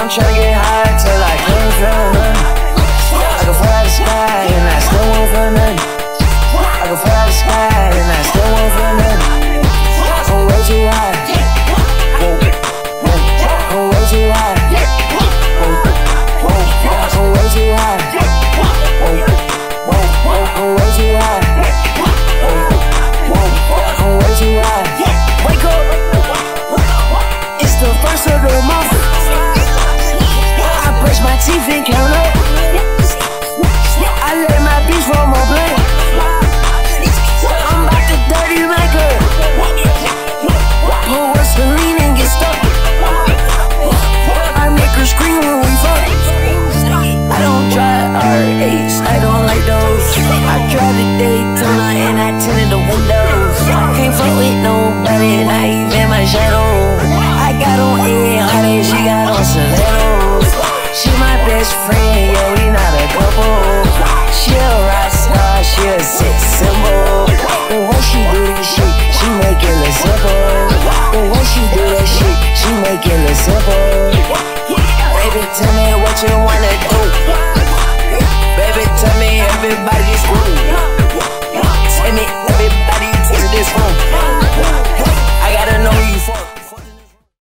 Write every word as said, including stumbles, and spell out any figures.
I'm tryna get high till I can't feel nothing. I can fly the sky and I still won't feel nothing. I can fly the sky and I still won't feel nothing. I'm way too high. I'm way too high. I'm way too high. I'm way too high. I'm way too high. Wake up. It's the first of the month. I brush my teeth and count up. I let my bitch roll my blunt. I'm about to dirty my girl. Pull Vaseline and get stuck. I make her scream when we fuck. I don't drive R eights, I don't like those. I drive the Daytona and I tinted the windows. Can't fuck with nobody and I